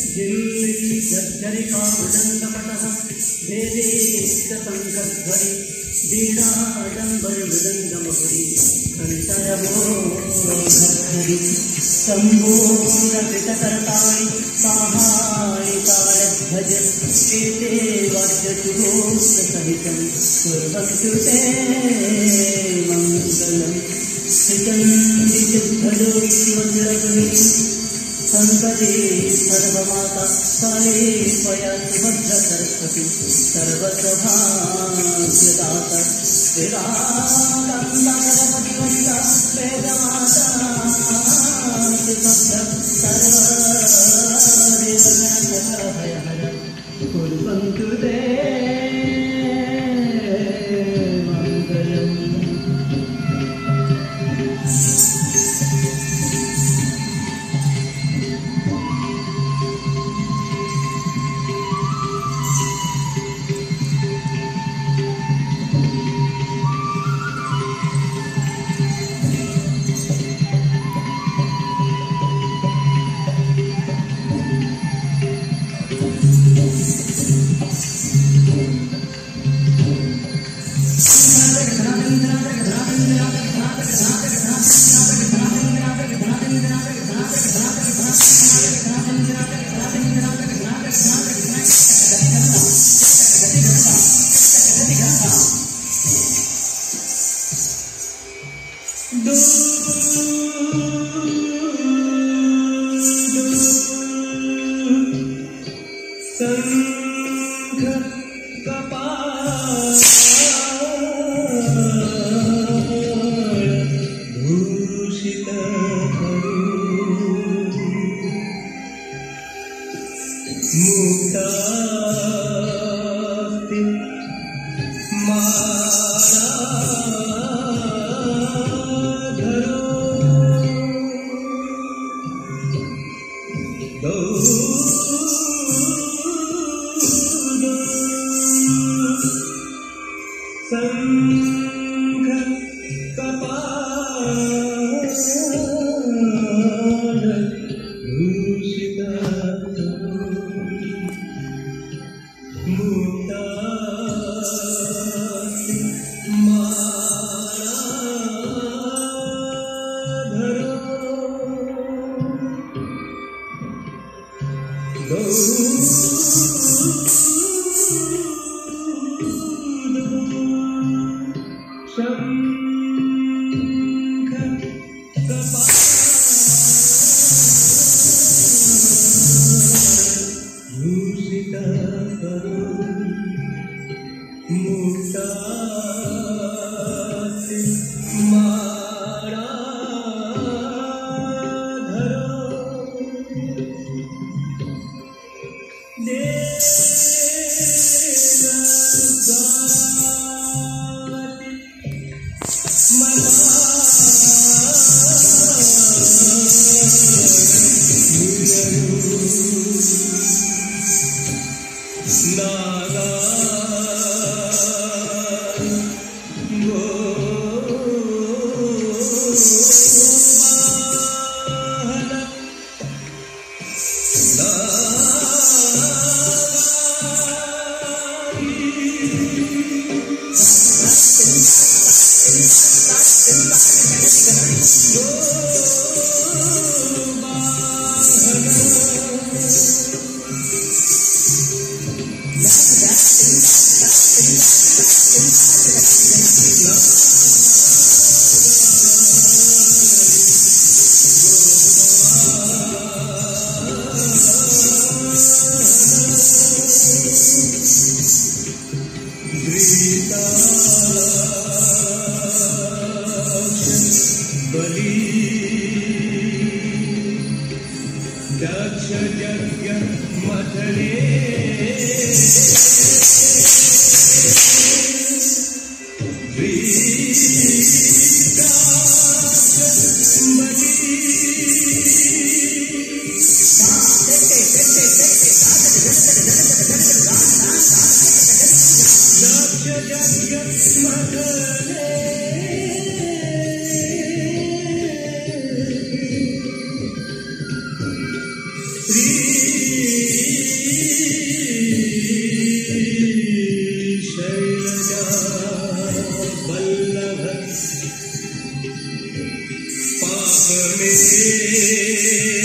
जिल्ली जर्जरिका मृदंगपटः वेदेस्तपङ्कध्वनि वीणाडम्बर मृदङ्गमहुरी कण्ठरमोधरि सम्भोरकृतकर्ताणि साहायिकायध्वज एते वाद्यसुघोषसहितं कुर्वन्तु ते मङ्गलम् श्रीचण्डिसिद्धयोगिवज्रगृहिणी संकटे सर्वमाता काले त्वया सुभद्र सरस्वती सर्वसभाग्यदाता वेदान्तगणपतिवन्दा वेदमाता सुभद्र सर्वदेवभयहर कुर्वन्तु ते मङ्गलम्।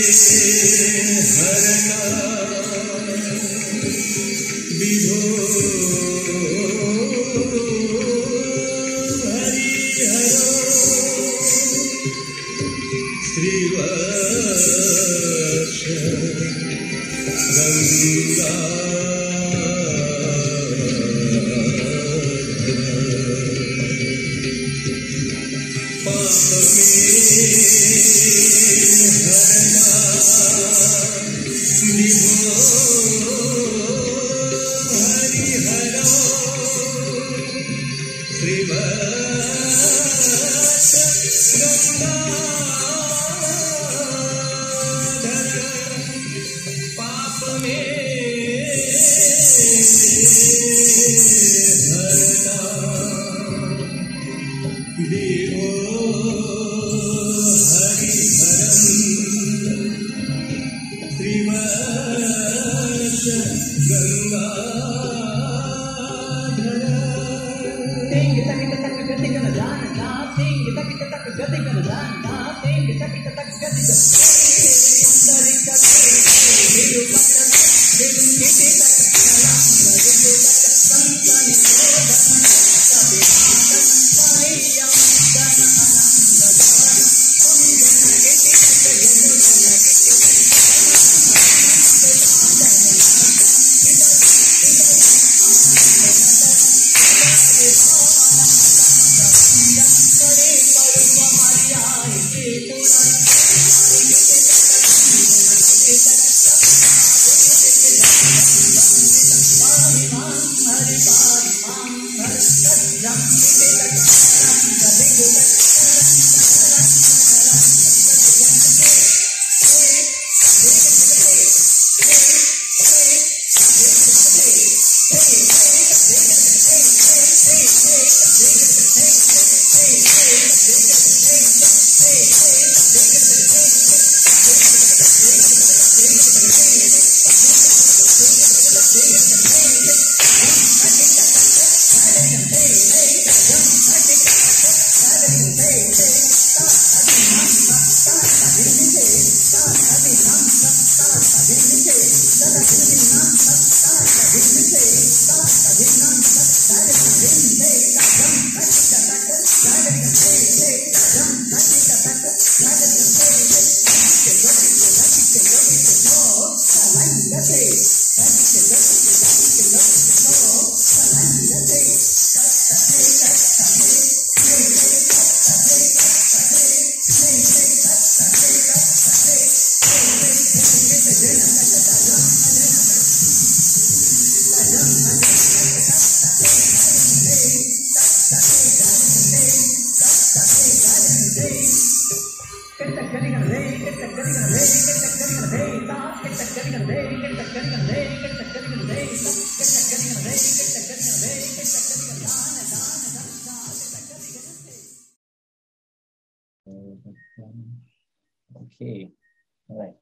Okay. All right.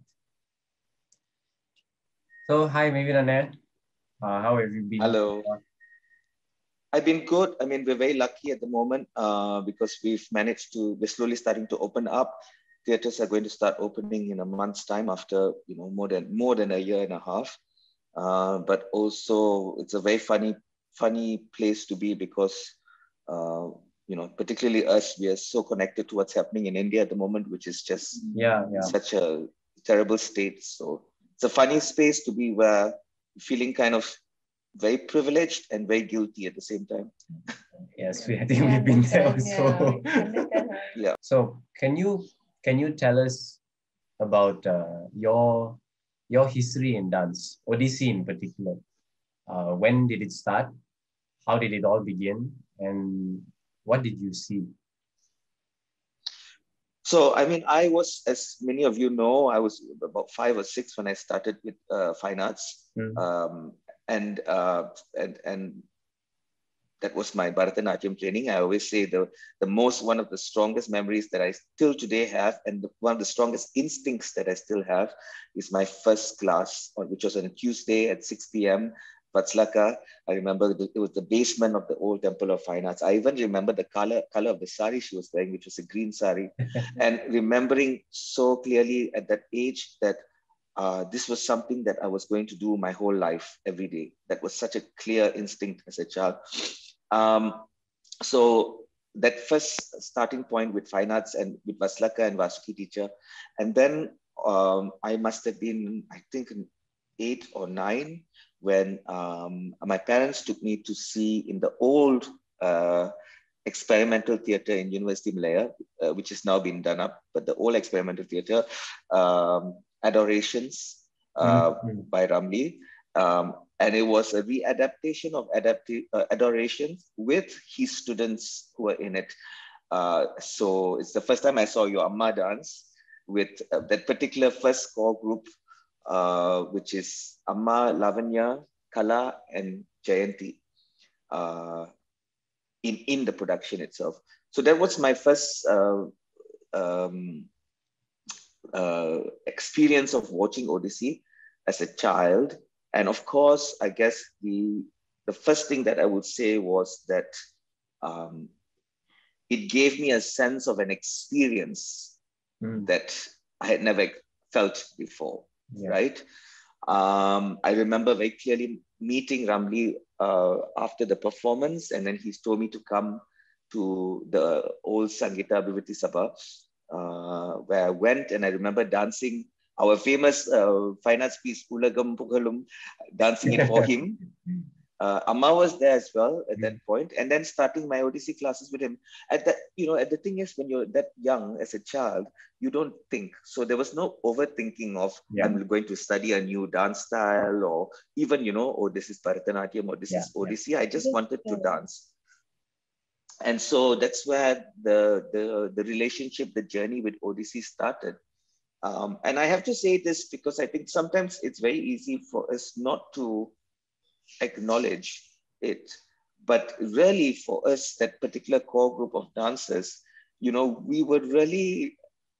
So, hi, Mavin and Ed. How have you been? Hello. I've been good. I mean, we're very lucky at the moment because we're slowly starting to open up. Theaters are going to start opening in a month's time after, more than a year and a half. But also it's a very funny place to be because, particularly us, we are so connected to what's happening in India at the moment, which is just such a terrible state. So it's a funny space to be where feeling kind of very privileged and very guilty at the same time. Yes, I think we've been there also. Yeah. So can you tell us about your history in dance, ODISSEY in particular? When did it start? How did it all begin? And what did you see? So, I mean, I was, as many of you know, I was about 5 or 6 when I started with fine arts. And that was my Bharatanatyam training. I always say one of the strongest memories that I still today have, and one of the strongest instincts that I still have, is my first class, which was on a Tuesday at 6 p.m. Vatslaka. I remember it was the basement of the old Temple of Fine Arts. I even remember the color of the sari she was wearing, which was a green sari. And remembering so clearly at that age that this was something that I was going to do my whole life, every day. That was such a clear instinct as a child. So that first starting point with fine arts and with Vaslaka and Vasuki teacher. And then I must have been, I think, 8 or 9 when my parents took me to see in the old experimental theatre in University of Malaya, which has now been done up, but the old experimental theatre, Adorations by Ramli. And it was a readaptation of Adorations with his students who were in it. So it's the first time I saw your Amma dance with that particular first core group, which is Amma, Lavanya, Kala, and Jayanti in the production itself. So that was my first experience of watching ODYSSEY as a child. And of course, I guess the first thing that I would say was that it gave me a sense of an experience that I had never felt before, right? I remember very clearly meeting Ramli after the performance, and then he told me to come to the old Sangeeta Abhivritti Sabha, where I went, and I remember dancing our famous fine arts piece, Ulagam Pugalum, dancing it for him. Amma was there as well at that point, and then starting my ODYSSEY classes with him. At that, the thing is, when you're that young as a child, you don't think. So there was no overthinking of I'm going to study a new dance style, or even oh, this is Bharatanatyam, or this is ODYSSEY. I just wanted to dance. And so that's where the relationship, the journey with ODYSSEY started. And I have to say this because I think sometimes it's very easy for us not to acknowledge it. But really for us, that particular core group of dancers, we were really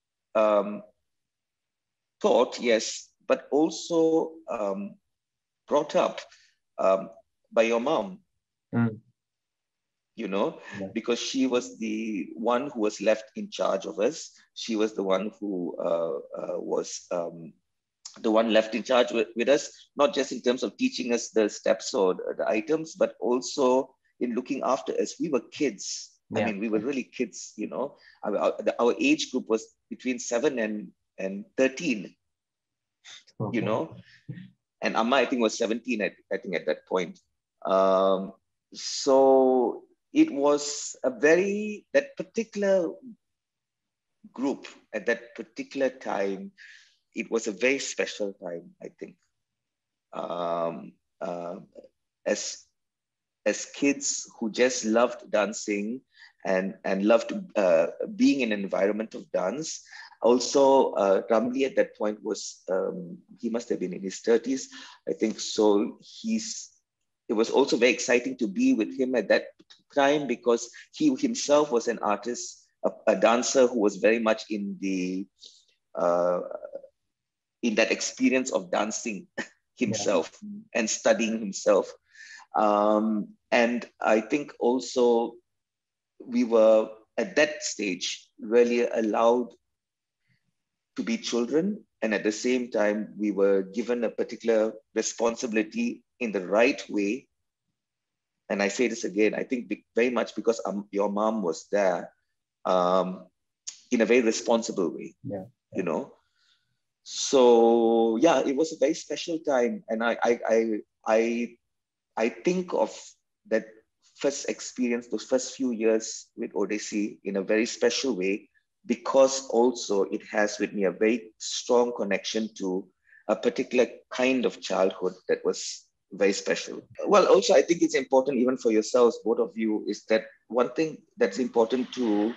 taught, yes, but also brought up by your mom. Because she was the one who was left in charge of us. She was the one who was the one left in charge with us, not just in terms of teaching us the steps or the items, but also in looking after us. We were kids. I mean, we were really kids, Our age group was between 7 and 13, And Amma, I think, was 17, I think, at that point. So it was that particular group at that particular time, it was a very special time, I think. As kids who just loved dancing and loved being in an environment of dance. Also, Ramli at that point was, he must have been in his 30s, I think. So it was also very exciting to be with him at that time because he himself was an artist, a dancer who was very much in that experience of dancing himself and studying himself. And I think also we were at that stage really allowed to be children. And at the same time, we were given a particular responsibility in the right way. And I say this again, I think very much because your mom was there in a very responsible way, So yeah, it was a very special time. And I think of that first experience, those first few years with ODYSSEY in a very special way, because also it has with me a very strong connection to a particular kind of childhood that was very special. Well, also, I think it's important even for yourselves, both of you, is that one thing that's important to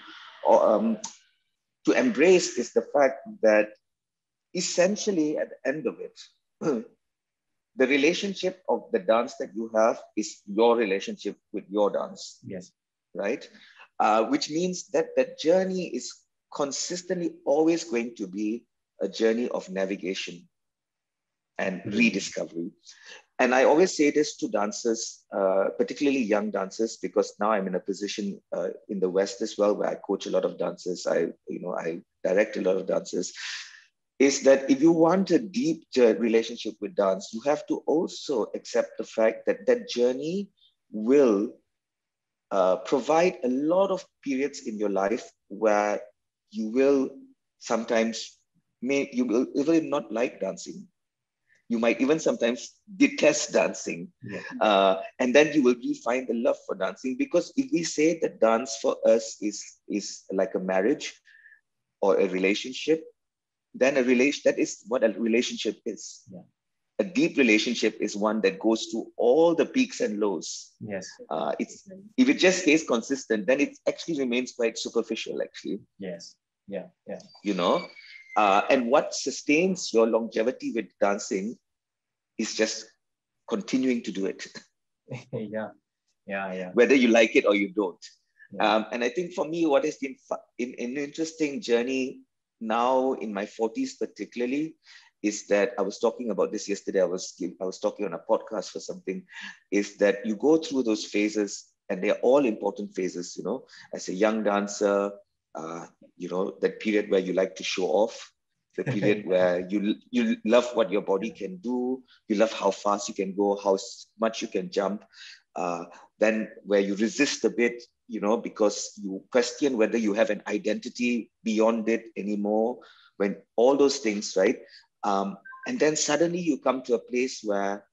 embrace is the fact that essentially at the end of it, the relationship of the dance that you have is your relationship with your dance. Yes. Right? Which means that the journey is consistently always going to be a journey of navigation and rediscovery. And I always say this to dancers, particularly young dancers, because now I'm in a position in the West as well, where I coach a lot of dancers. I direct a lot of dancers. Is that if you want a deep relationship with dance, you have to also accept the fact that that journey will provide a lot of periods in your life where you will sometimes you will even not like dancing. You might even sometimes detest dancing. Yeah. And then you will find the love for dancing. Because if we say that dance for us is like a marriage or a relationship, then that is what a relationship is. Yeah. A deep relationship is one that goes through all the peaks and lows. Yes. If it just stays consistent, then it actually remains quite superficial, actually. Yes. Yeah. Yeah. You know, and what sustains your longevity with dancing is just continuing to do it. Yeah. Yeah. Yeah. Whether you like it or you don't. Yeah. And I think for me, what has been an interesting journey now in my 40s particularly is that I was talking about this yesterday. I was talking on a podcast for something, is that you go through those phases, and they're all important phases, you know, as a young dancer, you know, that period where you like to show off, the period where you love what your body can do, you love how fast you can go, how much you can jump, then where you resist a bit, you know, because you question whether you have an identity beyond it anymore, when all those things, right? And then suddenly you come to a place where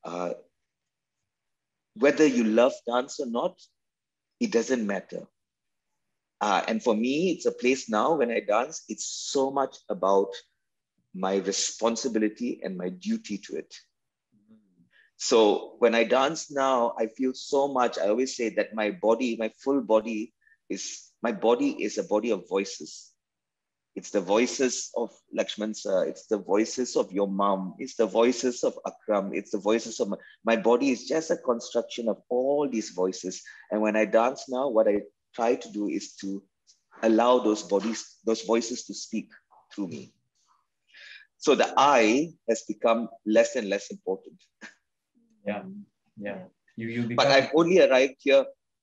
whether you love dance or not, it doesn't matter. And for me, it's a place now when I dance, it's so much about my responsibility and my duty to it. So when I dance now, I feel so much. I always say that my full body is a body of voices. It's the voices of Lakshman sir. It's the voices of your mom. It's the voices of Akram. It's the voices of my body is just a construction of all these voices. And when I dance now, what I try to do is to allow those voices to speak through me. So the I has become less and less important. Yeah. Yeah. You become... But I've only arrived here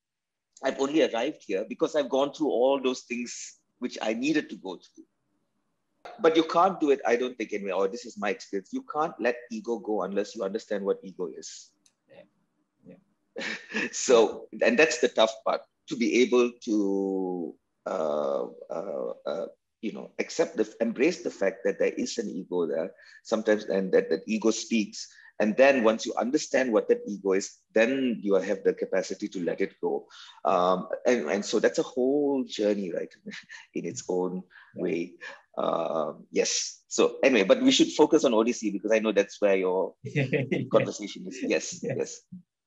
because I've gone through all those things which I needed to go through. But you can't do it, I don't think anyway, or this is my experience. You can't let ego go unless you understand what ego is. Yeah. So, and that's the tough part, to be able to, you know, embrace the fact that there is an ego there sometimes, and that ego speaks. And then once you understand what that ego is, then you have the capacity to let it go. And so that's a whole journey, right, in its own way. Yes. So anyway, but we should focus on ODYSSEY because I know that's where your conversation is. Yes. Yes.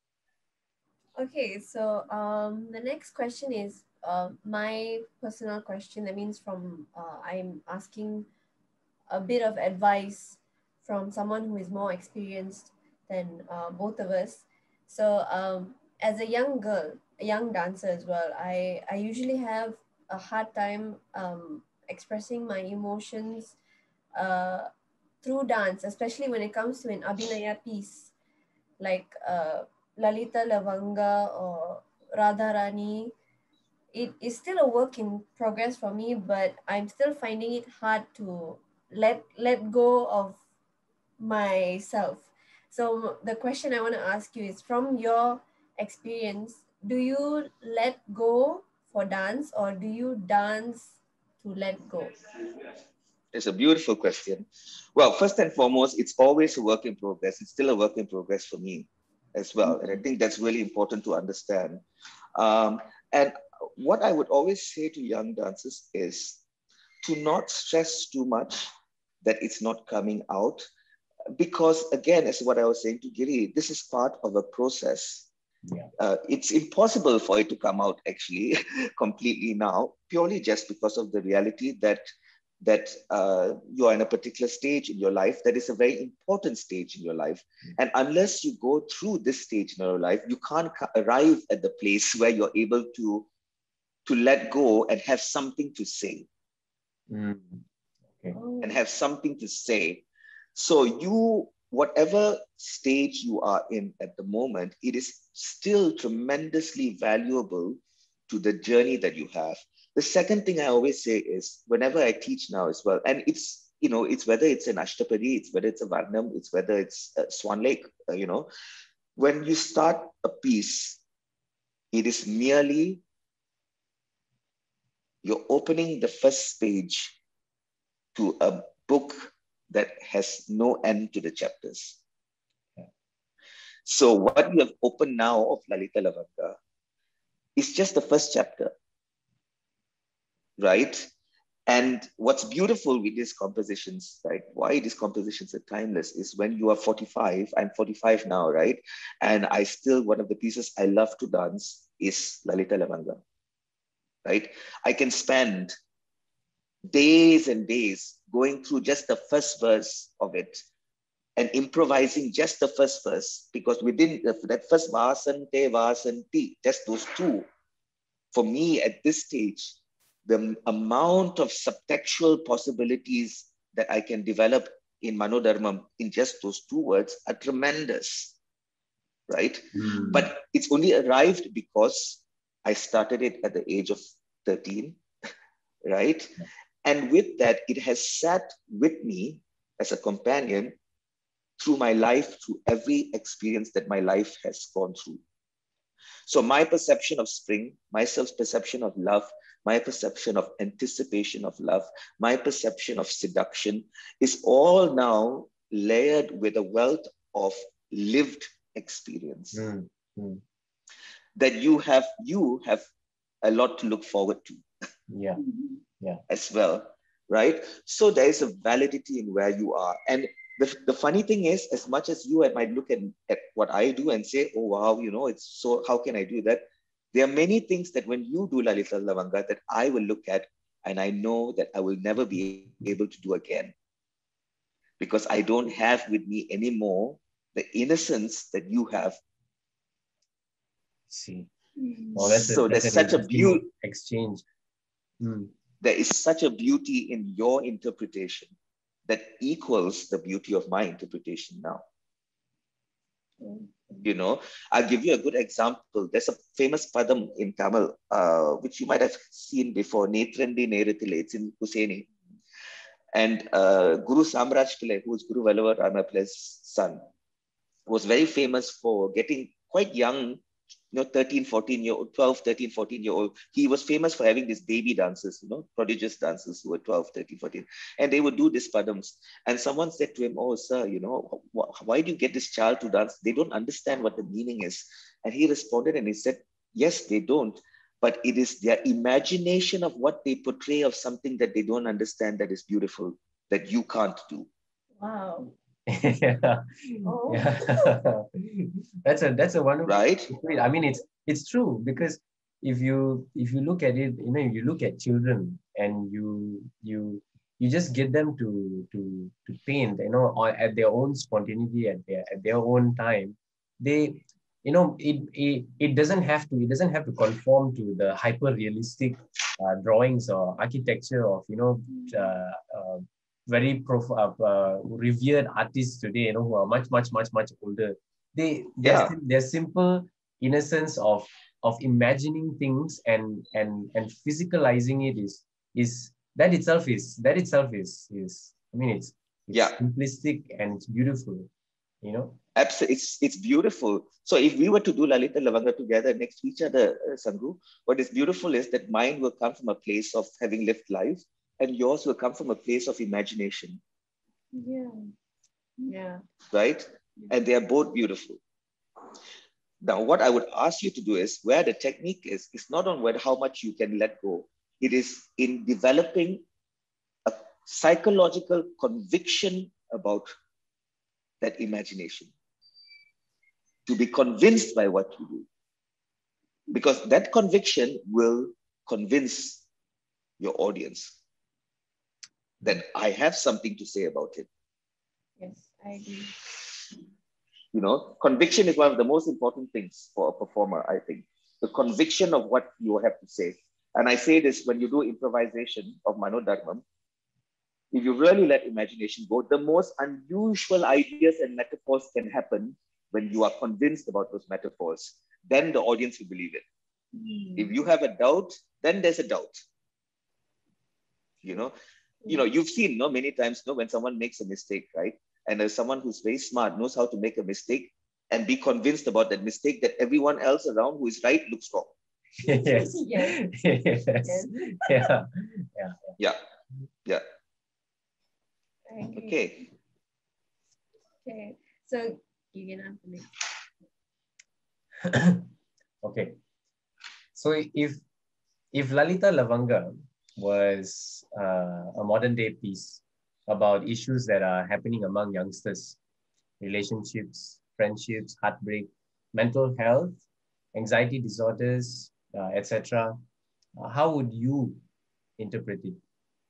Okay. So the next question is my personal question. That means I'm asking a bit of advice from someone who is more experienced than both of us. So as a young girl, a young dancer as well, I usually have a hard time expressing my emotions through dance, especially when it comes to an abhinaya piece like Lalita Lavanga or Radharani. It is still a work in progress for me, but I'm still finding it hard to let go of myself. So the question I want to ask you is, from your experience, do you let go for dance, or do you dance to let go? It's a beautiful question. Well, first and foremost, it's always a work in progress. It's still a work in progress for me as well. And I think that's really important to understand. And what I would always say to young dancers is to not stress too much that it's not coming out. Because again, as what I was saying to Giri, this is part of a process. Yeah. It's impossible for it to come out actually completely now, purely just because of the reality that you are in a particular stage in your life that is a very important stage in your life. And unless you go through this stage in your life, you can't arrive at the place where you're able to let go and have something to say. Okay. And have something to say. So you whatever stage you are in at the moment, it is still tremendously valuable to the journey that you have. The second thing I always say is, whenever I teach now as well, and it's, you know, it's whether it's an Ashtapadi, it's whether it's a Varnam, it's whether it's a Swan Lake, you know, when you start a piece, it is merely you're opening the first page to a book that has no end to the chapters. So what you have opened now of Lalita Lavanga is just the first chapter, right? And what's beautiful with these compositions, right? Why these compositions are timeless is when you are 45, I'm 45 now, right? And I still, one of the pieces I love to dance is Lalita Lavanga, right? I can spend days and days going through just the first verse of it and improvising just the first verse, because within that first vasante, vasanti, just those two, for me at this stage, the amount of subtextual possibilities that I can develop in Manodharmam in just those two words are tremendous, right? But it's only arrived because I started it at the age of 13, right? And with that, it has sat with me as a companion through my life, through every experience that my life has gone through. So my perception of spring, my self-perception of love, my perception of anticipation of love, my perception of seduction is all now layered with a wealth of lived experience that you have a lot to look forward to. As well, right? So there is a validity in where you are. And the funny thing is, as much as you might look at what I do and say, oh, wow, you know, it's so, how can I do that? There are many things that when you do Lalita Lavanga that I will look at and I know that I will never be able to do again, because I don't have with me anymore the innocence that you have. See, so there's such a beauty exchange. There is such a beauty in your interpretation that equals the beauty of my interpretation now. You know, I'll give you a good example. There's a famous padam in Tamil, which you might have seen before, Netrandi Nerathile, it's in Kuseni. And Guru Samraj Pillai, who is Guru Vallavar Rama Pillai's son, was very famous for getting quite young, you know, 13, 14 year old, 12, 13, 14 year old. He was famous for having these baby dancers, you know, prodigious dancers who were 12, 13, 14. And they would do these padams. And someone said to him, oh, sir, you know, why do you get this child to dance? They don't understand what the meaning is. And he responded and he said, yes, they don't. But it is their imagination of what they portray of something that they don't understand that is beautiful, that you can't do. Wow. Yeah. That's a wonderful, right? I mean, it's true, because if you look at it, you know, you look at children and you just get them to paint, you know, or at their own spontaneity, at their own time. They, you know, it doesn't have to conform to the hyper realistic drawings or architecture of, you know, very revered artists today, you know, who are much older. Their simple innocence of imagining things and physicalizing it is that itself is I mean, it's simplistic and it's beautiful, you know. Absolutely, it's beautiful. So if we were to do Lalita Lavanga together next to each other, Sanghu, what is beautiful is that mine will come from a place of having lived life, and yours will come from a place of imagination. Yeah. Right? And they are both beautiful. Now, what I would ask you to do is, where the technique is not on how much you can let go. It is in developing a psychological conviction about that imagination. To be convinced by what you do. Because that conviction will convince your audience that I have something to say about it. Yes, I agree. You know, conviction is one of the most important things for a performer, I think. The conviction of what you have to say. And I say this when you do improvisation of Manodharmam, if you really let imagination go, the most unusual ideas and metaphors can happen when you are convinced about those metaphors. Then the audience will believe it. If you have a doubt, then there's a doubt. You've seen many times when someone makes a mistake, right? And there's someone who's very smart, knows how to make a mistake and be convinced about that mistake, that everyone else around who is right looks wrong. Yes. Yes. Yes. Yeah. Yeah. I agree. Okay. So you can answer me. Okay. So if Lalita Lavanga was a modern day piece about issues that are happening among youngsters, relationships, friendships, heartbreak, mental health, anxiety disorders, etc., how would you interpret it?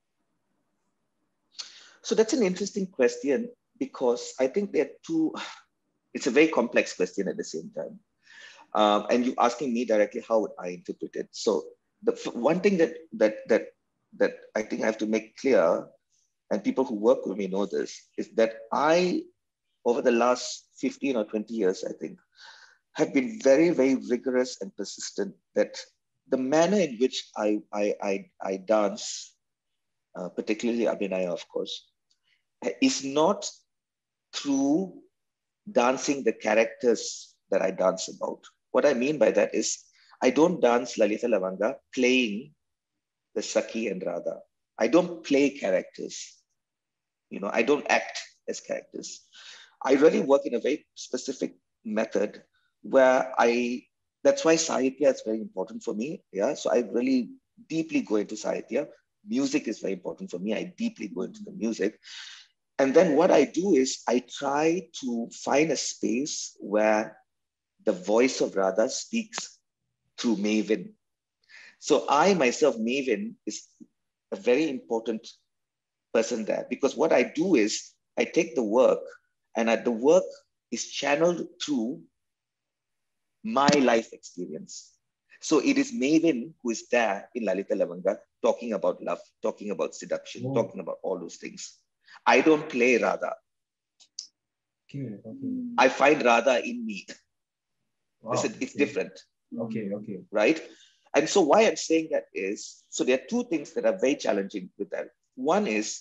So that's an interesting question, because I think it's a very complex question at the same time. And you're asking me directly, how would I interpret it? So the one thing that I think I have to make clear, and people who work with me know this, is that I, over the last 15 or 20 years, I think, have been very, very rigorous and persistent that the manner in which I dance, particularly abhinaya, of course, is not through dancing the characters that I dance about. What I mean by that is, I don't dance Lalita Lavanga playing the Saki and Radha. I don't play characters. I don't act as characters. I really work in a very specific method where that's why Sahitya is very important for me. Yeah. So I really deeply go into Sahitya. Music is very important for me. I deeply go into the music. And then what I do is I try to find a space where the voice of Radha speaks through Mavin. So I myself, Mavin, is a very important person there, because what I do is I take the work, and the work is channeled through my life experience. So it is Mavin who is there in Lalita Lavanga talking about love, talking about seduction, talking about all those things. I don't play Radha. Okay. I find Radha in me. Wow, it's different. Okay. Right? And so why I'm saying that is, so there are two things that are very challenging with that. One is,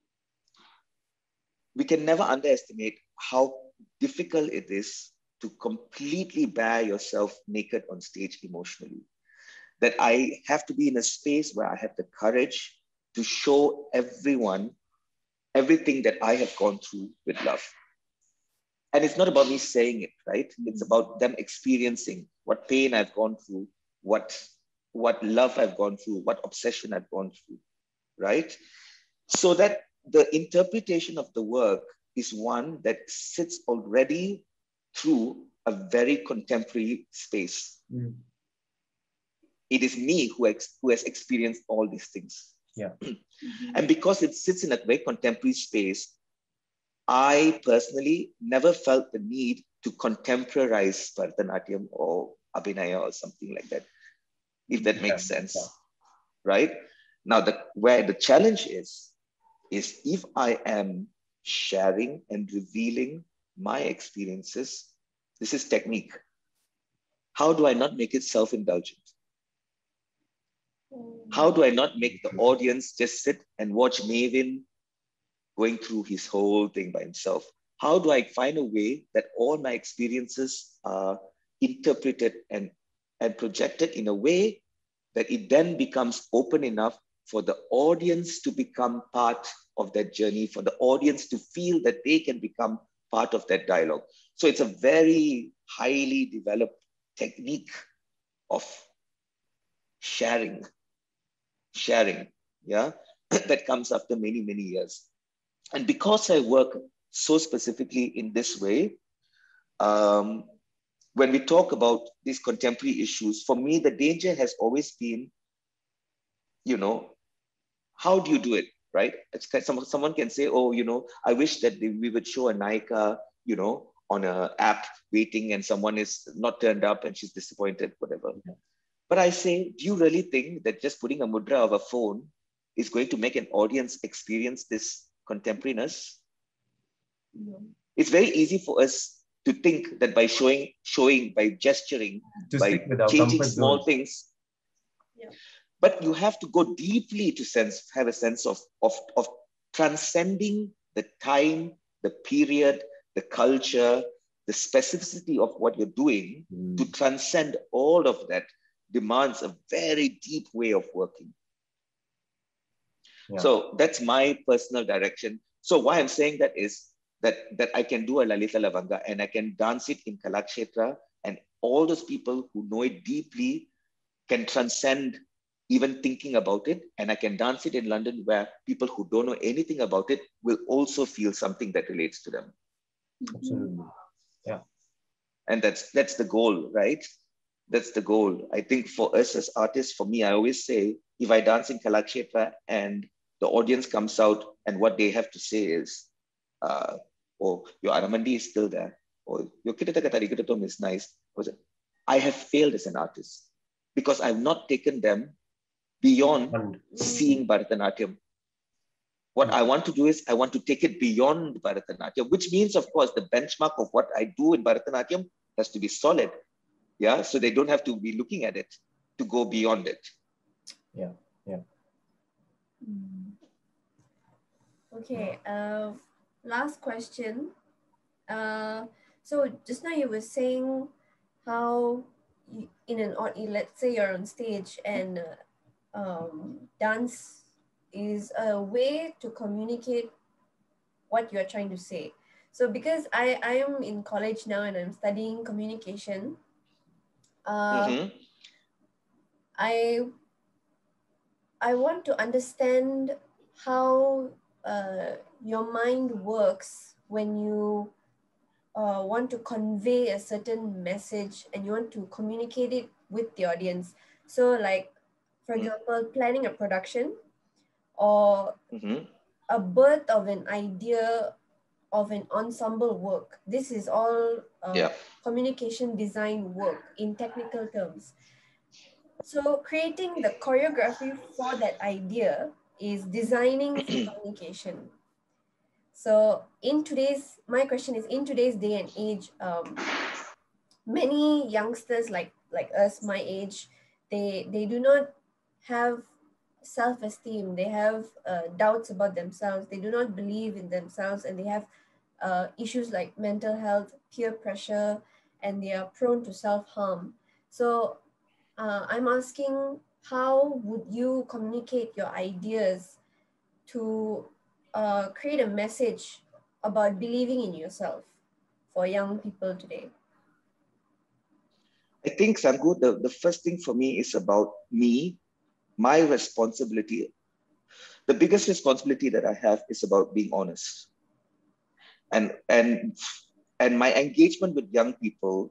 we can never underestimate how difficult it is to completely bare yourself naked on stage emotionally. That I have to be in a space where I have the courage to show everyone everything that I have gone through with love. And it's not about me saying it, right? It's about them experiencing what pain I've gone through, what love I've gone through, what obsession I've gone through, right? So that the interpretation of the work is one that sits already through a very contemporary space. It is me who has experienced all these things. Yeah. And because it sits in a very contemporary space, I personally never felt the need to contemporize Bharatanatyam or Abhinaya or something like that, if that makes sense, right? Now, where the challenge is if I am sharing and revealing my experiences, this is technique. How do I not make it self-indulgent? How do I not make the audience just sit and watch Mavin going through his whole thing by himself? How do I find a way that all my experiences are interpreted and projected in a way that it then becomes open enough for the audience to become part of that journey, for the audience to feel that they can become part of that dialogue? So it's a very highly developed technique of sharing, yeah, that comes after many, many years. And because I work so specifically in this way, when we talk about these contemporary issues, for me, the danger has always been, how do you do it, right? It's someone can say, oh, I wish that we would show a Naika, on an app waiting, and someone is not turned up and she's disappointed, whatever. Yeah. But I say, do you really think that just putting a mudra of a phone is going to make an audience experience this contemporariness? No. It's very easy for us to think that by showing, by gesturing, To by stick with our changing comfort small zone. things. Yeah. But you have to go deeply to have a sense of transcending the time, the period, the culture, the specificity of what you're doing. To transcend all of that demands a very deep way of working. Yeah. So that's my personal direction. So why I'm saying that is that I can do a Lalita Lavanga and I can dance it in Kalakshetra, and all those people who know it deeply can transcend even thinking about it. And I can dance it in London where people who don't know anything about it will also feel something that relates to them. Absolutely. Yeah. And that's the goal, right? That's the goal. I think for us as artists, for me, I always say, if I dance in Kalakshetra and the audience comes out and what they have to say is, oh, your Aramandi is still there, or your Kitatakarikatatom is nice, I have failed as an artist because I've not taken them beyond seeing Bharatanatyam. What I want to do is I want to take it beyond Bharatanatyam, which means, of course, the benchmark of what I do in Bharatanatyam has to be solid. Yeah, so they don't have to be looking at it to go beyond it. Yeah, yeah. Okay, last question. So just now you were saying how let's say you're on stage and dance is a way to communicate what you're trying to say. So because I am in college now and I'm studying communication, I want to understand how your mind works when you want to convey a certain message and you want to communicate it with the audience. So like, for example, planning a production or a birth of an idea of an ensemble work. This is all communication design work in technical terms. So creating the choreography for that idea is designing for communication. So my question is, in today's day and age, many youngsters like us, my age, they do not have self-esteem. They have doubts about themselves. They do not believe in themselves, and they have issues like mental health, peer pressure, and they are prone to self-harm. So I'm asking, how would you communicate your ideas to create a message about believing in yourself for young people today? I think, Sangu, the first thing for me is about me, my responsibility. The biggest responsibility that I have is about being honest. And my engagement with young people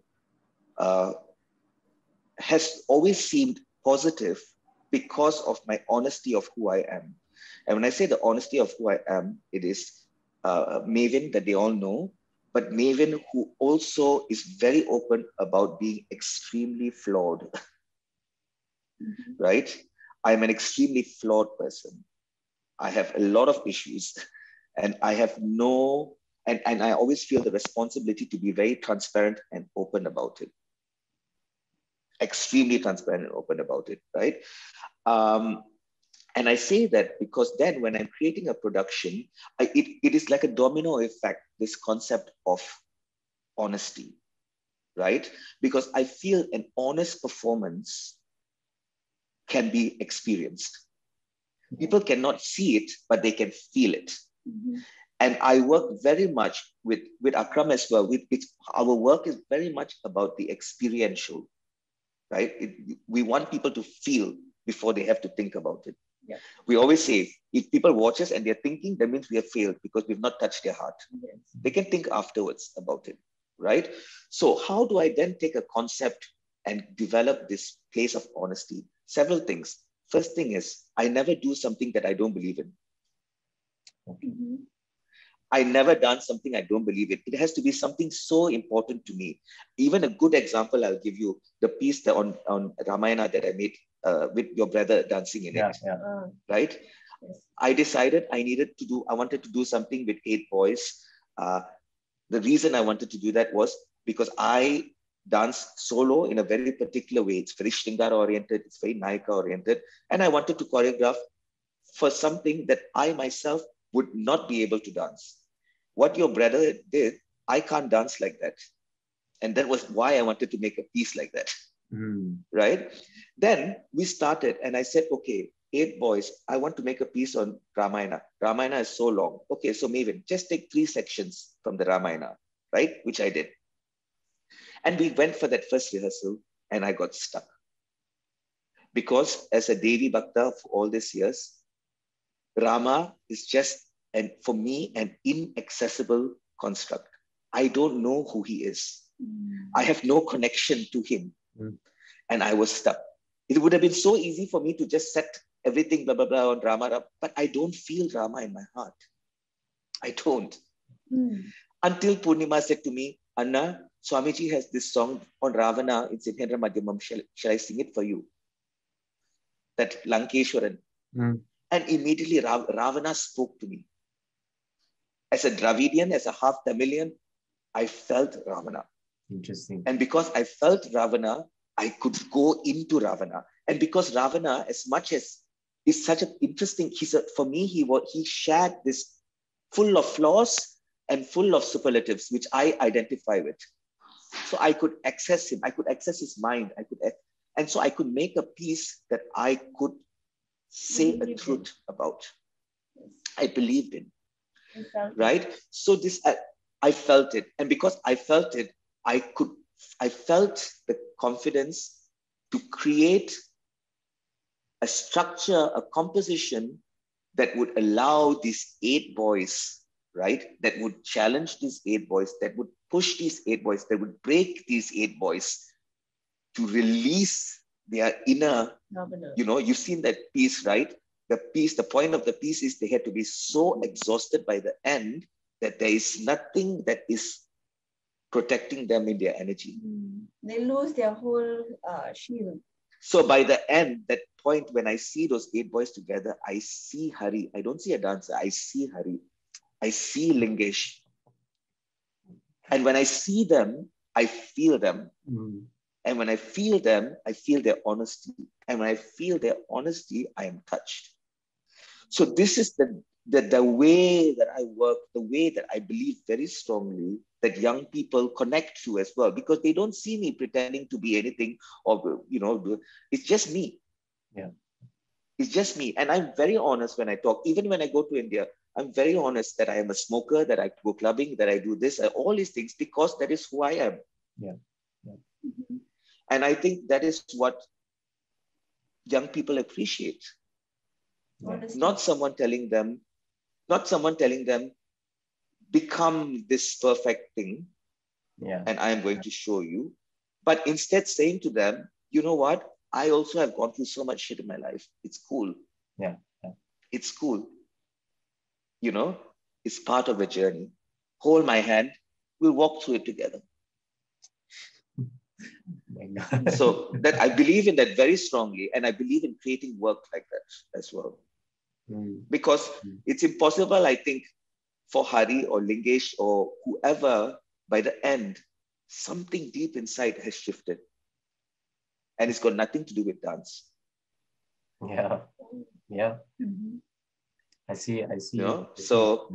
has always seemed positive because of my honesty of who I am. And when I say the honesty of who I am, it is Mavin that they all know, but Mavin who also is very open about being extremely flawed, right? I'm an extremely flawed person. I have a lot of issues and I have and I always feel the responsibility to be very transparent and open about it. Extremely transparent and open about it, right? And I say that because then when I'm creating a production, it is like a domino effect, this concept of honesty, right? Because I feel an honest performance can be experienced. People cannot see it, but they can feel it. And I work very much with Akram as well. Our work is very much about the experiential, right? We want people to feel before they have to think about it. Yeah. We always say, if people watch us and they're thinking, that means we have failed because we've not touched their heart. Yes. They can think afterwards about it, right? So how do I then take a concept and develop this place of honesty? Several things. First thing is, I never do something that I don't believe in. I never done something I don't believe in. It has to be something so important to me. Even a good example I'll give you, the piece on Ramayana that I made with your brother dancing in it, right? Yes. I decided I wanted to do something with 8 boys. The reason I wanted to do that was because I dance solo in a very particular way. It's very Shringara oriented, it's very Nayaka oriented. And I wanted to choreograph for something that I myself would not be able to dance. What your brother did, I can't dance like that. And that was why I wanted to make a piece like that. Right? Then we started and I said, okay, 8 boys, I want to make a piece on Ramayana. Ramayana is so long. Okay, so Mavin, just take 3 sections from the Ramayana, right? Which I did. And we went for that first rehearsal and I got stuck. Because as a Devi Bhakta for all these years, Rama is just, and for me, an inaccessible construct. I don't know who he is. I have no connection to him. And I was stuck. It would have been so easy for me to just set everything, blah, blah, blah, on Rama, but I don't feel Rama in my heart. I don't. Until Purnima said to me, Anna, Swamiji has this song on Ravana, it's in Hendra Madhyamam, shall I sing it for you? That Lankeshwaran. And immediately Ravana spoke to me. As a Dravidian, as a half Tamilian, I felt Ravana. Interesting. And because I felt Ravana, I could go into Ravana. And because Ravana, as much as is such an interesting, for me, he shared this full of flaws and full of superlatives, which I identify with. So I could access him. I could access his mind. And so I could make a piece that I could say a truth about. I believed in. Right? So I felt it. And because I felt it, I felt the confidence to create a structure, a composition that would allow these 8 boys, right? That would challenge these 8 boys, that would push these 8 boys, that would break these 8 boys to release their inner, you've seen that piece, right? The point of the piece is they had to be so exhausted by the end that there is nothing that is protecting them in their energy. They lose their whole shield. So by the end, that point when I see those 8 boys together, I see Hari. I don't see a dancer. I see Hari. I see Lingesh. And when I see them, I feel them. And when I feel them, I feel their honesty. And when I feel their honesty, I am touched. So this is the way that I work, the way that I believe very strongly that young people connect to as well, because they don't see me pretending to be anything, or, it's just me. Yeah. It's just me. And I'm very honest when I talk. Even when I go to India, I'm very honest that I am a smoker, that I go clubbing, that I do this, all these things, because that is who I am. Yeah. And I think that is what young people appreciate. Not someone telling them, become this perfect thing, and I am going to show you. But instead saying to them, you know what? I also have gone through so much shit in my life. It's cool. Yeah. It's cool. It's part of the journey. Hold my hand. We'll walk through it together. So that I believe in that very strongly. And I believe in creating work like that as well. Because it's impossible, I think, for Hari or Lingesh or whoever, by the end, something deep inside has shifted. And it's got nothing to do with dance. Yeah. I see. So,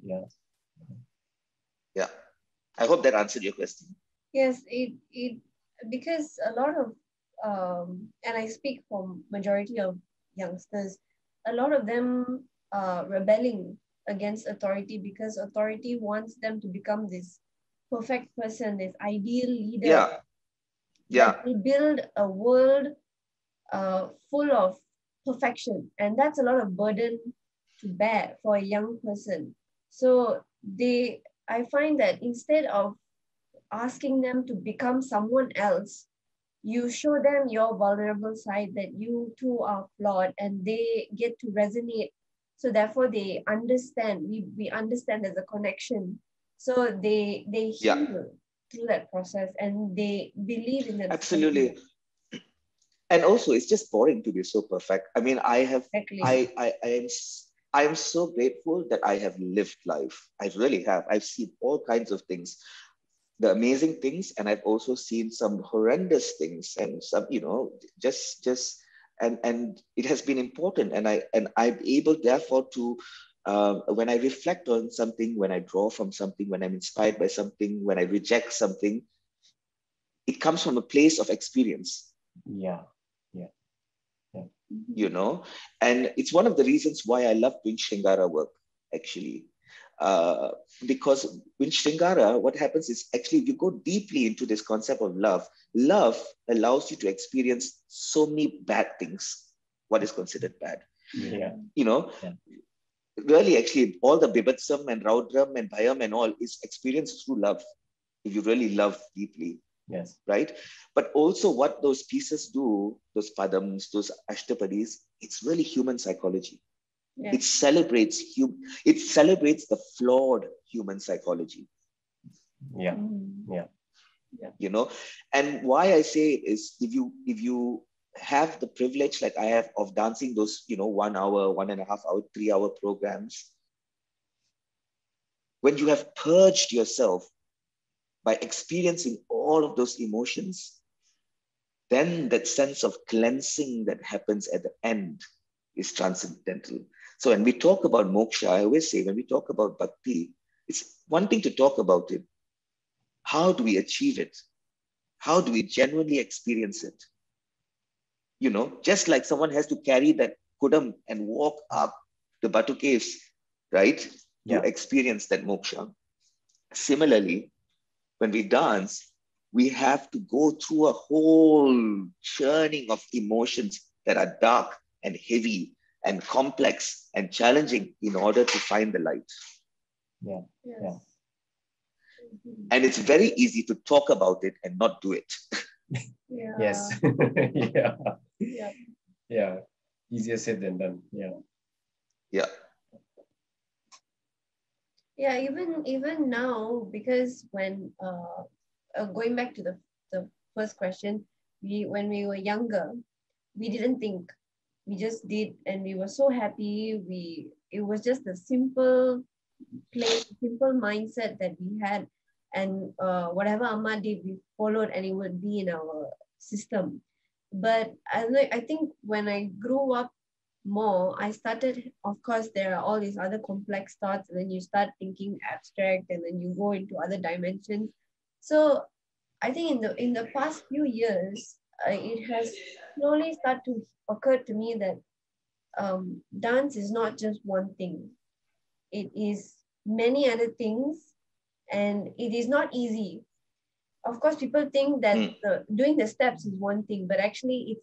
yeah. I hope that answered your question. Yes, because a lot of, and I speak for majority of youngsters, a lot of them are rebelling against authority because authority wants them to become this perfect person, this ideal leader. Yeah. They build a world full of perfection, and that's a lot of burden to bear for a young person. So I find that instead of asking them to become someone else, you show them your vulnerable side, that you too are flawed, and they get to resonate. So therefore they understand, we understand there's a connection. So they heal through that process, and they believe in themselves. Absolutely. And also, it's just boring to be so perfect. I mean, Exactly. I am so grateful that I have lived life. I really have. I've seen all kinds of things, the amazing things, and I've also seen some horrendous things, and some, just and it has been important, and I'm able therefore to. When I reflect on something, when I draw from something, when I'm inspired by something, when I reject something, it comes from a place of experience. Yeah. And it's one of the reasons why I love doing Shringara work, actually. Because in Shringara, what happens is, actually, if you go deeply into this concept of love allows you to experience so many bad things, what is considered bad. Yeah. Really, actually, all the Bibatsam and Raudram and Bhayam and all is experienced through love, if you really love deeply. Yes. Right? But also what those pieces do, those padams, those ashtapadis, it's really human psychology. Yeah. It celebrates the flawed human psychology. Yeah. And why I say it is, if you have the privilege like I have of dancing those 1 hour, 1.5 hour, 3 hour programs, when you have purged yourself by experiencing all of those emotions, then that sense of cleansing that happens at the end is transcendental. So when we talk about moksha, I always say, when we talk about bhakti, it's one thing to talk about it. How do we achieve it? How do we genuinely experience it? Just like someone has to carry that kudam and walk up the Batu caves, right? Yeah. To experience that moksha. Similarly, when we dance, we have to go through a whole churning of emotions that are dark and heavy and complex and challenging in order to find the light. Yeah. Yes. Yeah. And it's very easy to talk about it and not do it. Yeah. Yes. Yeah. Yeah. Yeah. Easier said than done. Yeah. Yeah. Yeah, even now, because when going back to the first question, when we were younger, we didn't think, we just did, and we were so happy. It was just a simple mindset that we had, and whatever Amma did, we followed, and it would be in our system. But I think when I grew up more, I started, of course, there are all these other complex thoughts, and then you start thinking abstract, and then you go into other dimensions. So I think in the past few years, it has slowly started to occur to me that dance is not just one thing. It is many other things, and it is not easy. Of course, people think that doing the steps is one thing, but actually it's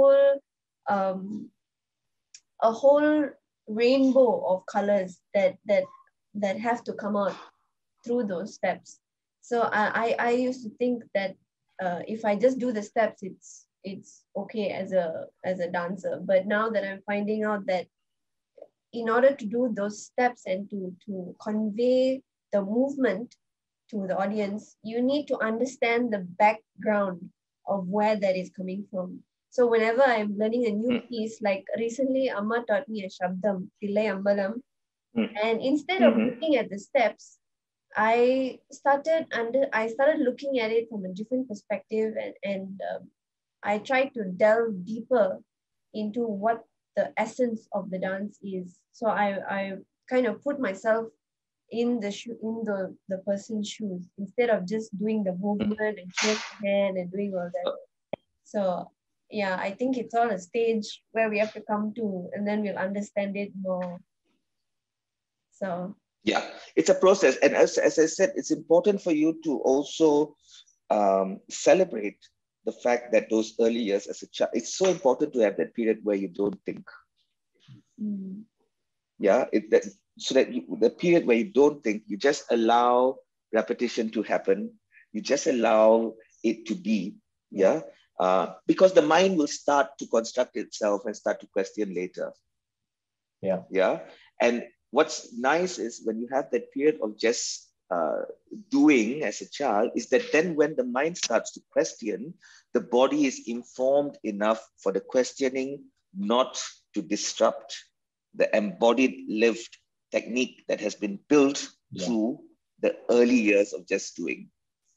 um, a whole rainbow of colors that have to come out through those steps. So I used to think that if I just do the steps, it's okay as a dancer. But now that I'm finding out that in order to do those steps and to convey the movement to the audience, you need to understand the background of where that is coming from. So whenever I'm learning a new piece, like recently Amma taught me a Shabdam, Tillai Ambalam, and instead of looking at the steps, I started looking at it from a different perspective, and I tried to delve deeper into what the essence of the dance is. So I kind of put myself in the person's shoes instead of just doing the movement and shake the hand and doing all that. So yeah, I think it's all a stage where we have to come to, and then we'll understand it more. So Yeah, it's a process. And as I said, it's important for you to also celebrate the fact that those early years as a child, it's so important to have that period where you don't think. Yeah, the period where you don't think, you just allow repetition to happen. You just allow it to be. Yeah. Because the mind will start to construct itself and start to question later. Yeah. Yeah. And what's nice is when you have that period of just doing as a child is that then when the mind starts to question, the body is informed enough for the questioning not to disrupt the embodied lived technique that has been built through the early years of just doing.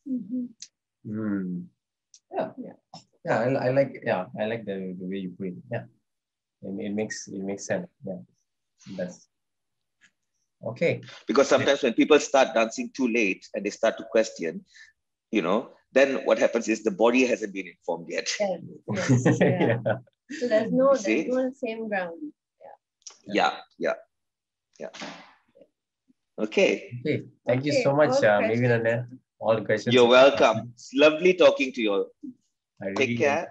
I like the way you put it. Yeah, it makes sense. Yeah, that's okay. Because sometimes when people start dancing too late and they start to question, then what happens is the body hasn't been informed yet. Yes. So there's no same ground. Yeah. Okay. Thank you so much, Mavin and Nan. All the questions. You're welcome. It's lovely talking to you all. Take care.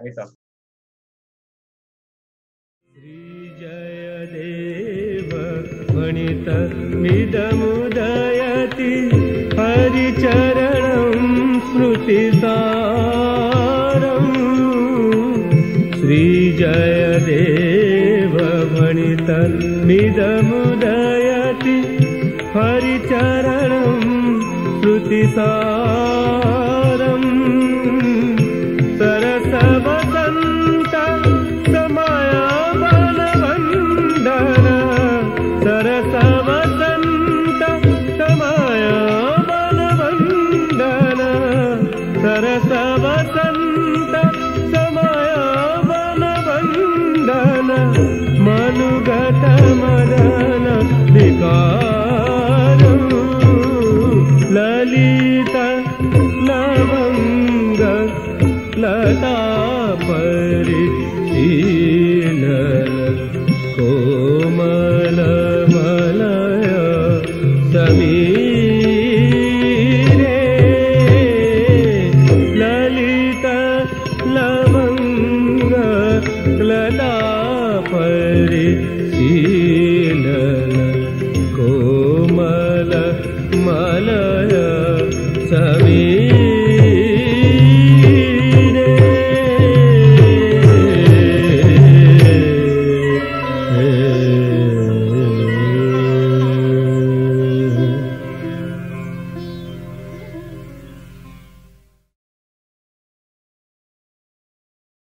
Sri Jaya Deva Vanita Midamudayati Hari Charanam Smruti Saram Sri Jaya Deva Vanita Midamudayati Hari Charanam Smruti Saram Sarasavasanta Samaya Banavandana Sarasavasanta Samaya Banavandana Sarasavasanta Samaya Banavandana Manugata Madana Vikaram Lalita Lavanga Lata Parishila Komala Malaya Sami